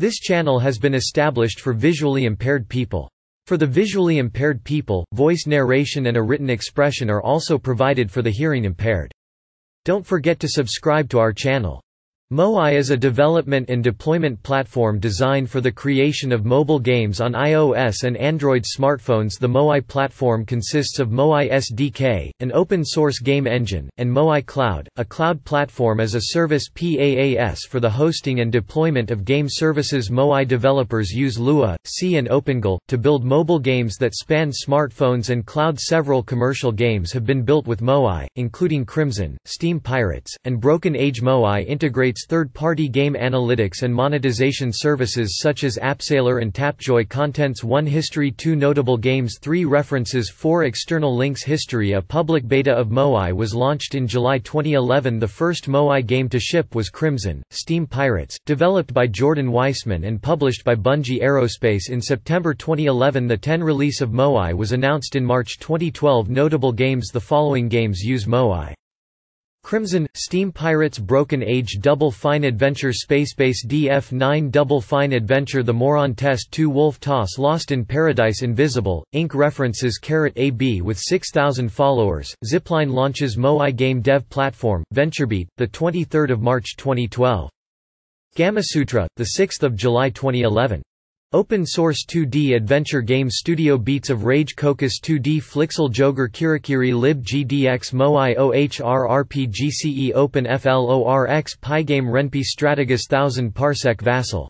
This channel has been established for visually impaired people. For the visually impaired people, voice narration and a written expression are also provided for the hearing impaired. Don't forget to subscribe to our channel. Moai is a development and deployment platform designed for the creation of mobile games on iOS and Android smartphones. The Moai platform consists of Moai SDK, an open-source game engine, and Moai Cloud, a cloud platform as a service PaaS for the hosting and deployment of game services. Moai developers use Lua, C and OpenGL, to build mobile games that span smartphones and cloud. Several commercial games have been built with Moai, including Crimson, Steam Pirates, and Broken Age. Moai integrates third-party game analytics and monetization services such as AppSailor and Tapjoy. Contents: 1 History, 2 Notable games, 3 References, 4 External links. History: A public beta of Moai was launched in July 2011. The first Moai game to ship was Crimson, Steam Pirates, developed by Jordan Weissman and published by Bungie Aerospace in September 2011. The 10 release of Moai was announced in March 2012. Notable games: the following games use Moai: Crimson, Steam Pirates, Broken Age, Double Fine Adventure, Spacebase DF9, Double Fine Adventure, The Moron Test 2, Wolf Toss, Lost in Paradise, Invisible, Inc. References: AB with 6,000 followers. Zipline launches Moai game dev platform, VentureBeat, 23 March 2012. Gamasutra, 6 July 2011. Open source 2D adventure game studio. Beats of Rage, Cocos 2D, Flixel, Joger, Kirakiri, Lib GDX, Moai, OHR, RPGCE, Open FLORX, Pygame, Ren'Py, Strategus, 1000 Parsec, Vassal,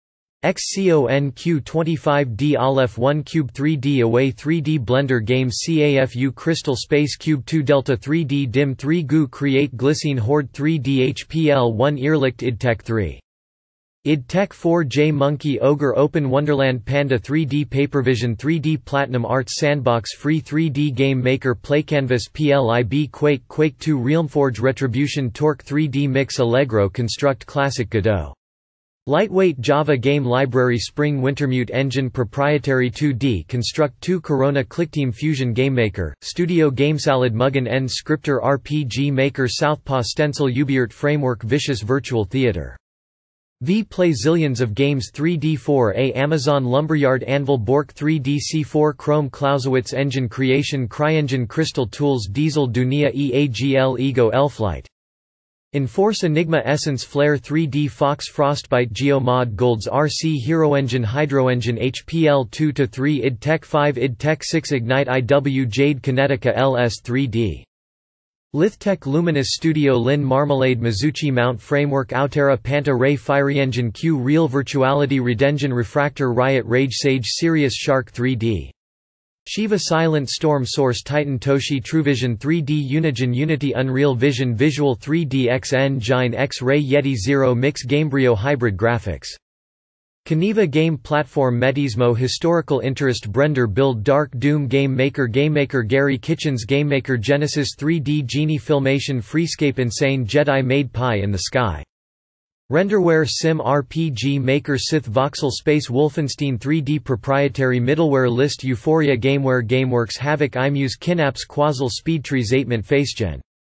XCONQ25D, Aleph 1, Cube 3D, Away 3D, Blender Games, CAFU, Crystal, Space Cube 2, Delta 3D, Dim 3, Goo, Create, Glycine, Horde 3D, HPL1, Earlicht, IdTech 3. IdTech 4, J Monkey, Ogre, Open Wonderland, Panda 3D, Papervision 3D, Platinum Arts, Sandbox, Free 3D Game Maker, PlayCanvas, PLIB, Quake, Quake 2, Realmforge, Retribution, Torque 3D, Mix, Allegro, Construct, Classic, Godot. Lightweight, Java Game Library, Spring, Wintermute Engine, Proprietary 2D, Construct 2, Corona, ClickTeam, Fusion, GameMaker, Studio, GameSalad, Mugen, End Scripter, RPG Maker, Southpaw, Stencil, Ubiart Framework, Vicious Virtual Theater. Play Zillions of Games, 3D4A, Amazon Lumberyard, Anvil, Bork 3D, C4, Chrome, Clausewitz Engine Creation, CryEngine, Crystal Tools, Diesel, Dunia, EAGL, Ego, Elflight. Enforce, Enigma, Essence, Flare 3D, Fox, Frostbite, Geomod, Golds, RC, Hero Engine, Hydroengine, HPL 2-3, IdTech 5, IdTech 6, Ignite, IW, Jade, Kinetica, LS 3D. Lithtech, Luminous Studio, Lin, Marmalade, Mizuchi, Mount Framework, Outera, Panta, Ray, FireEngine, Q, Real Virtuality, Redengen, Refractor, Riot, Rage, Sage, Sirius, Shark 3D. Shiva, Silent Storm, Source, Titan, Toshi, TrueVision 3D, Unigen, Unity, Unreal Vision, Visual 3D, X-Engine, X-Ray, Yeti, Zero, Mix, Gamebryo, Hybrid Graphics. Kaniva Game Platform, Metismo, Historical Interest, Brender, Build, Dark Doom, Game Maker, Gary Kitchens, GameMaker, Genesis 3D, Genie, Filmation, Freescape, Insane, Jedi, Made Pie in the Sky. Renderware, Sim, RPG Maker, Sith, Voxel, Space, Wolfenstein 3D, Proprietary Middleware List, Euphoria, Gameware, Gameworks, Havoc, iMuse, Kinapps, Quazzle, Speedtree, Zatemint, FaceGen.